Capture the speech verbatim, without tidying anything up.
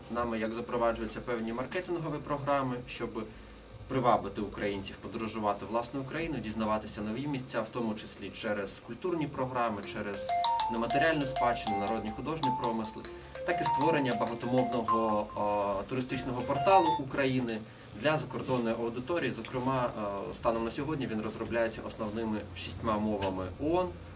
нами як запроваджуються певні маркетингові програми, щоб привабити українців подорожувати власну Україну, дізнаватися нові місця, в тому числі через культурні програми, через нематеріальну спадщину, народні художні промисли, так і створення багатомовного о, туристичного порталу України для закордонної аудиторії. Зокрема, станом на сьогодні він розробляється основними шістьма мовами ООН.